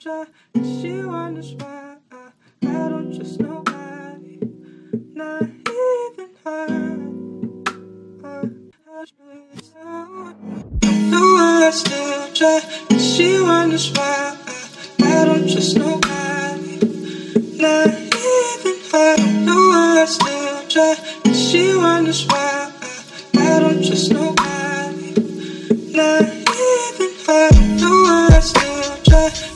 try, and she wonders why I don't trust nobody, not even her. No, I still try, and she wonders why I don't trust nobody, not even her. No, I still try, and she wonders why I don't trust nobody, not even her. No, I still try.